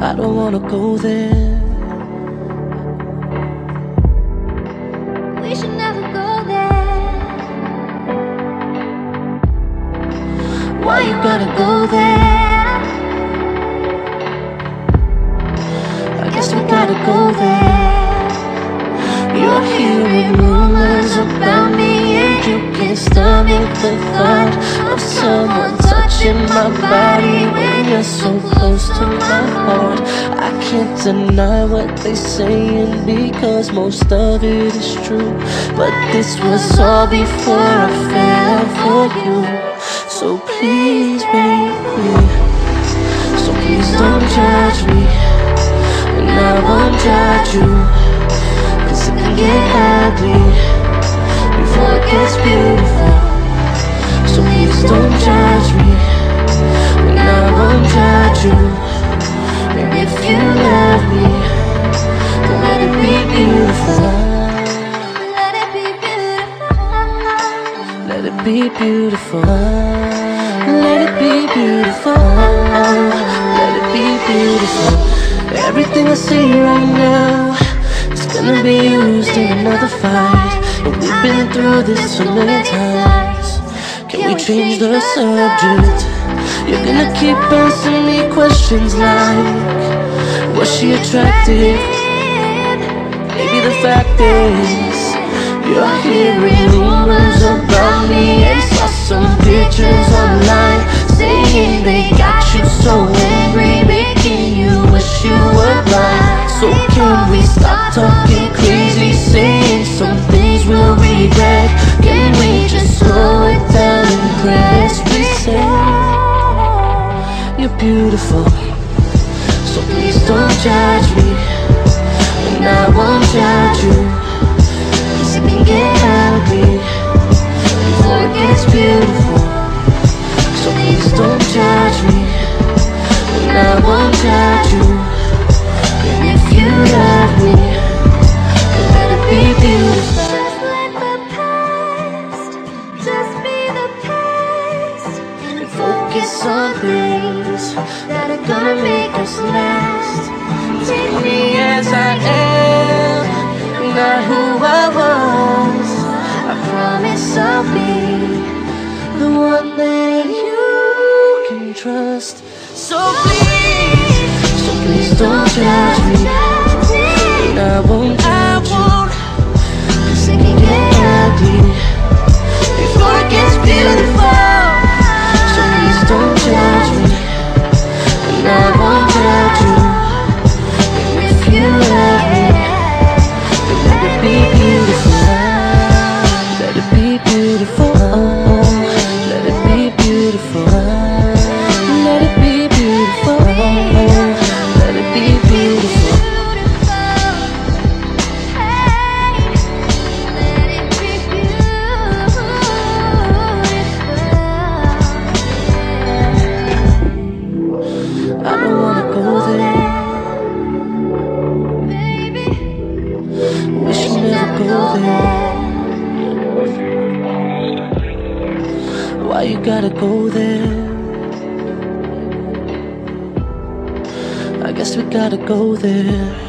I don't wanna go there. We should never go there. Why you gotta go there? I guess we gotta go there. You're hearing rumors about me, and you can't stomach the thought of someone touching my body when you're so close to my heart. I can't deny what they're saying because most of it is true, but this was all before I fell for you. So please, baby, so please don't judge me, and I won't judge you, 'cause it can get ugly before it gets beautiful. So please don't judge me, and I won't judge you. And if you love me, then let it be beautiful. Let it be beautiful. Let it be beautiful. Let it be beautiful. Let it be beautiful. Everything I say right now is gonna be used in another fight, and we've been through this so many times. Can we change the subject? You're gonna keep asking me questions like, was she attractive? Maybe the fact is, you're hearing rumors about me and saw some pictures online saying they got you so angry, making you wish you were blind. So can we stop talking crazy, saying some things we'll regret? Can we just slow it down and press reset? You're beautiful, so please don't judge me, and I won't judge you, 'cause it can get ugly before it gets beautiful. So please don't judge me, and I won't judge you. And if you love me, then let it be beautiful. Just let the past just be the past, And focus on things that are gonna make us last. Take me as I am, not who I was. I promise I'll be the one that you can trust. So please don't judge me, and I won't judge you, 'cause it can get ugly before it gets beautiful. So please don't judge me, and I won't judge you. And if you love me, then let it be beautiful. Let it be beautiful. Let it be beautiful. Let it be beautiful. Let it be beautiful. I don't wanna go there. We should never go there. Why you gotta go there? I guess we gotta go there.